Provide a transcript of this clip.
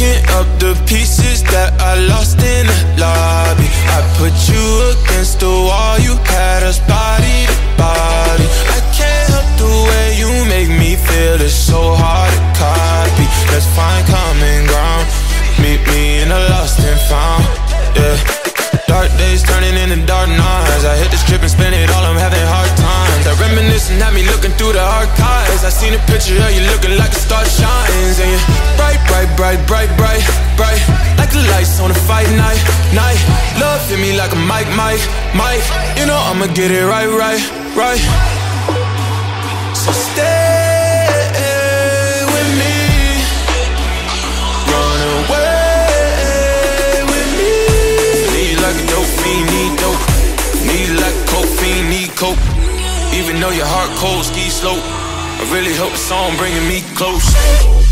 picking up the pieces that I lost in the lobby. I put you against the wall, you had us body to body. I can't help the way you make me feel, it's so hard to copy. Let's find common ground, meet me in the lost and found, yeah. Dark days turning into dark nights. I hit the strip and spend it all, I'm having hard times. That reminiscing had me looking through the archives. I seen a picture of you looking like a star shines. And you're bright, bright, bright, bright, bright, bright, like the lights on a fight night, night. Love hit me like a mic, mic, mic. You know I'ma get it right, right, right. So stay with me, run away. Like a dope fiend, need dope. Need like coke fiend, need coke. Even though your heart cold, ski slope. I really hope the song bringing me close.